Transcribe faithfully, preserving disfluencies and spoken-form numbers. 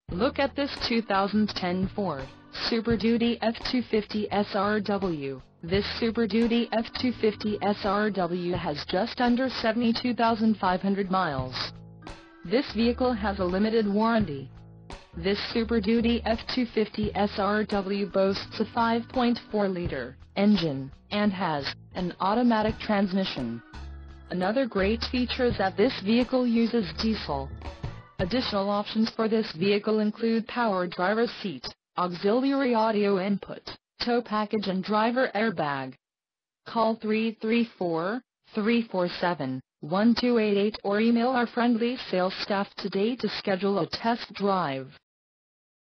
Look at this two thousand ten Ford Super Duty F two fifty S R W. This Super Duty F two fifty S R W has just under seventy-two thousand five hundred miles. This vehicle has a limited warranty. This Super Duty F two fifty S R W boasts a five point four liter engine, and has an automatic transmission. Another great feature is that this vehicle uses diesel. Additional options for this vehicle include power driver's seat, auxiliary audio input, tow package and driver airbag. Call three three four, three four seven, one two eight eight or email our friendly sales staff today to schedule a test drive.